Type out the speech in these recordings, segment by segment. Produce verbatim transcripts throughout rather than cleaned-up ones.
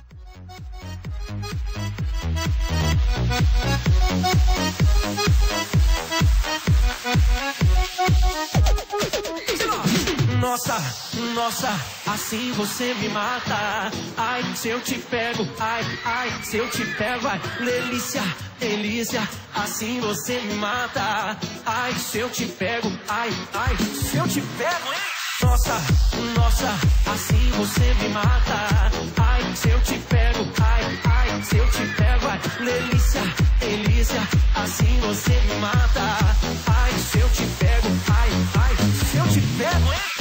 Nossa, nossa, assim você me mata. Ai, se eu te pego, ai, ai, se eu te pego, ai, delícia, delícia, assim você me mata. Ai, se eu te pego, ai, ai, se eu te pego, hein? Nossa, nossa, assim você me mata. Ai, se eu te pego, ai, ai, se eu te pego, ai, delícia, delícia, assim você me mata. Ai, se eu te pego, ai, ai, se eu te pego, hein?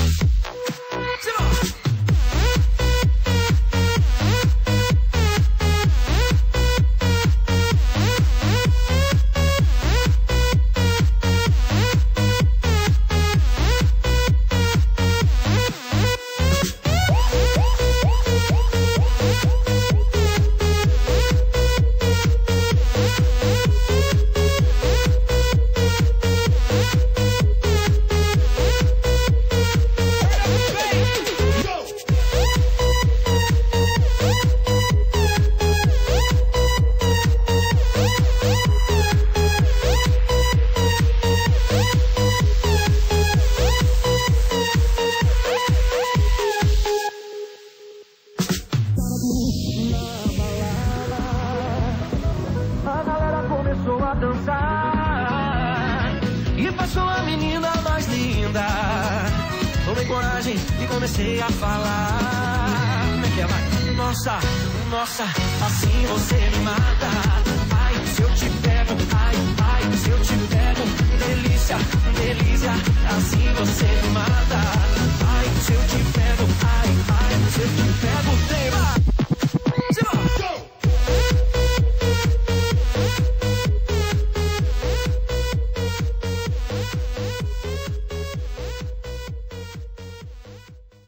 Comecei a falar. Como é que é, vai? Nossa, nossa, assim você me mata. Ai, se eu te pego, ai, ai, se eu te pego, delícia, delícia, assim você me mata. Ai,